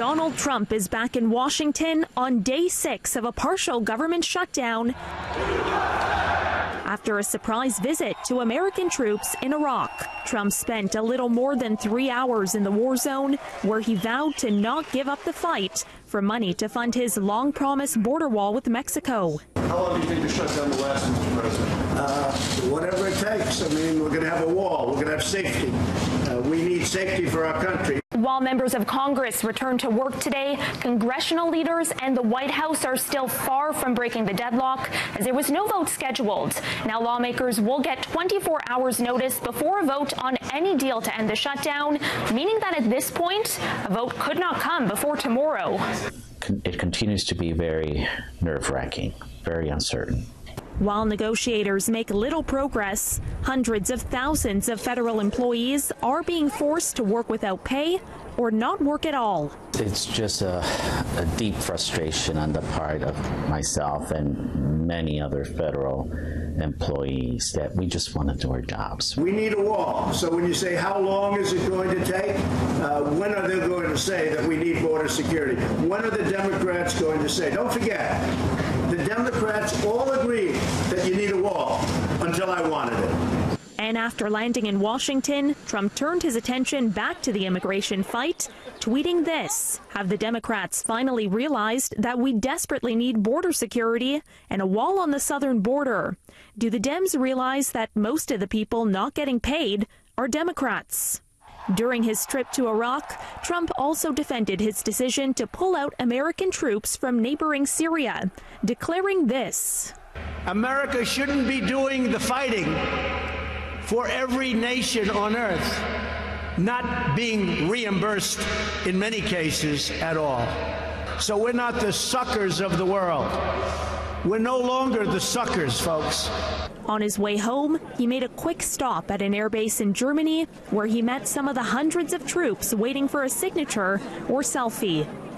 Donald Trump is back in Washington on day 6 of a partial government shutdown after a surprise visit to American troops in Iraq. Trump spent a little more than 3 hours in the war zone, where he vowed to not give up the fight for money to fund his long-promised border wall with Mexico. How long do you think the shutdown will last, Mr. President? Whatever it takes. I mean, we're going to have a wall. We're going to have safety. We need safety for our country. While members of Congress return to work today, congressional leaders and the White House are still far from breaking the deadlock, as there was no vote scheduled. Now lawmakers will get 24 hours notice before a vote on any deal to end the shutdown, meaning that at this point, a vote could not come before tomorrow. It continues to be very nerve-wracking, very uncertain. While negotiators make little progress, hundreds of thousands of federal employees are being forced to work without pay or not work at all. It's just a deep frustration on the part of myself and many other federal employees that we just want to do our jobs. We need a wall. So when you say how long is it going to take, when are they going to say that we need border security? When are the Democrats going to say? Don't forget, the Democrats all agreed that you need a wall until I wanted it. And after landing in Washington, Trump turned his attention back to the immigration fight, tweeting this: "Have the Democrats finally realized that we desperately need border security and a wall on the southern border? Do the Dems realize that most of the people not getting paid are Democrats?" During his trip to Iraq, Trump also defended his decision to pull out American troops from neighboring Syria, declaring this: America shouldn't be doing the fighting for every nation on earth, not being reimbursed in many cases at all. So we're not the suckers of the world. We're no longer the suckers, folks. On his way home, he made a quick stop at an airbase in Germany, where he met some of the hundreds of troops waiting for a signature or selfie.